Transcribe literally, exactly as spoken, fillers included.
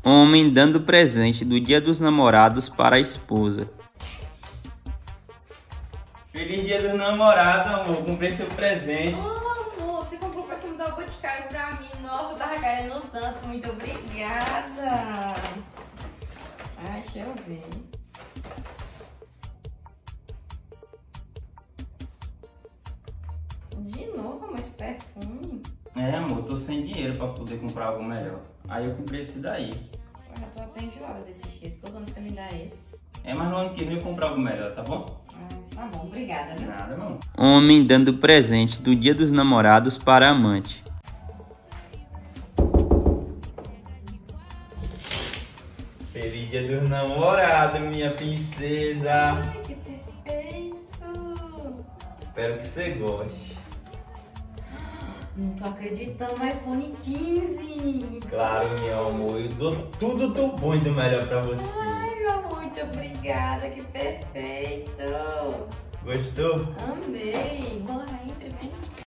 Homem dando presente do Dia dos Namorados para a esposa. Feliz Dia dos Namorados, amor. Comprei seu presente. Oh, amor, você comprou o perfume da Boticário pra mim. Nossa, eu tava querendo tanto. Muito obrigada. Ah, deixa eu ver. De novo, amor, esse perfume. É, amor, tô sem dinheiro pra poder comprar algo melhor. Aí eu comprei esse daí. Eu já tô até enjoada desse cheiro. Todo ano você me dá esse. É, mas no ano que vem eu compro algo melhor, tá bom? Ah, tá bom, obrigada, viu? Nada, amor. Homem dando presente do Dia dos Namorados para a amante. Feliz Dia dos Namorados, minha princesa. Ai, que perfeito. Espero que você goste. Não tô acreditando, iPhone quinze. Claro, meu amor, eu dou tudo do bom e do melhor pra você. Ai, meu amor, muito obrigada, que perfeito. Gostou? Amei. Bora, entre, vem.